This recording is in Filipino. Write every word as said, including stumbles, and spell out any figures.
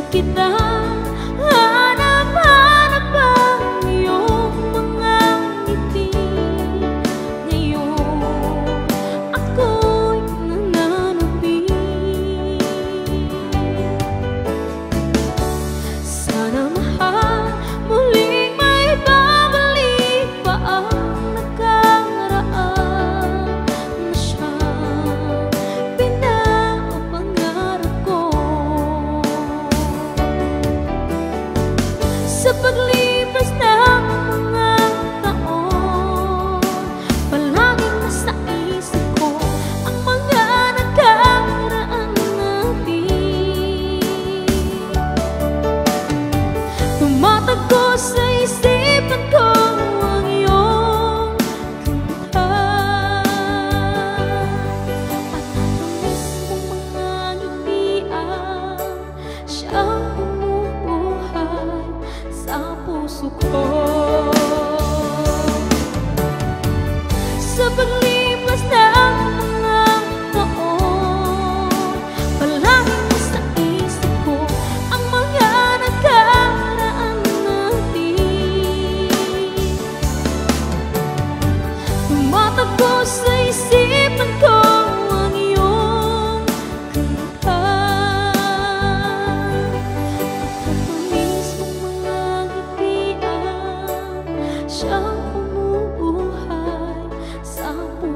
kita. Hanap-hanap ang iyong mga ngiti. Ngayon ako'y nananabi. Sana mahal muling may babalik pa ang nakaraan na siyang pinapangarap ko. Sa paglipas ng mga taon, palaging nasa isip ko ang mga nakaraan natin. Tumatagos sa isipan ko ang iyong kanta, at ang mismong mga ngitian siyang bumubuhay sa puso ko. Sa paglipas ng mga taon, palaging nasa isip ko ang mga nakaraan natin. Tumatagos sa isipan ko ang iyong kanta, at ang mismong mga ngitian siyang bumubuhay sa puso